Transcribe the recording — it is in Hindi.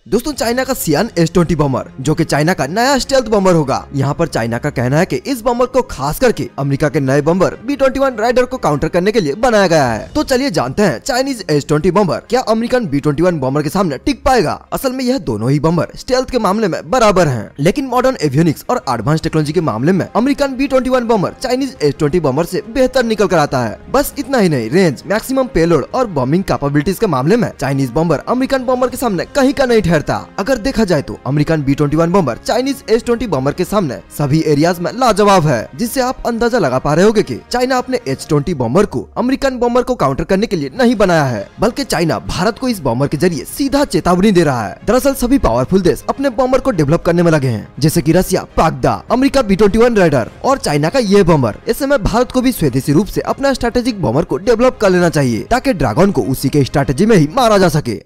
दोस्तों चाइना का सियान S-20 बम्बर जो कि चाइना का नया स्टेल्थ बम्बर होगा। यहाँ पर चाइना का कहना है कि इस बम्बर को खास करके अमेरिका के नए बम्बर B-21 राइडर को काउंटर करने के लिए बनाया गया है। तो चलिए जानते हैं चाइनीज S-20 बम्बर क्या अमेरिकन B-21 बम्बर के सामने टिक पाएगा। असल में यह दोनों ही बम्बर स्टेल्थ के मामले में बराबर हैं, लेकिन मॉडर्न एवियोनिक्स और एडवांस टेक्नोलॉजी के मामले में अमेरिकन B-21 बम्बर चाइनीज S-20 बम्बर से बेहतर निकल कर आता है। बस इतना ही नहीं, रेंज, मैक्सिमम पेलोड और बॉम्बिंग कैपेबिलिटीज के मामले में चाइनीज बम्बर अमेरिकन बम्बर के सामने कहीं का नहीं ठहरता। अगर देखा जाए तो अमेरिकन B-21 बम्बर चाइनीज S-20 बम्बर के सामने सभी एरियाज में लाजवाब है, जिससे आप अंदाजा लगा पा रहे होंगे कि चाइना अपने H-20 बम्बर को अमेरिकन बम्बर को काउंटर करने के लिए नहीं बनाया है, बल्कि चाइना भारत को इस बम्बर के जरिए सीधा चेतावनी दे रहा है। दरअसल सभी पावरफुल देश अपने बम्बर को डेवलप करने में लगे हैं, जैसे कि रसिया, पाकदा, अमेरिका B-21 राइडर और चाइना का ये बम्बर। ऐसे में भारत को भी स्वदेशी रूप से अपना स्ट्रैटेजिक बम्बर को डेवलप कर लेना चाहिए, ताकि ड्रैगन को उसी के स्ट्रैटेजी में ही मारा जा सके।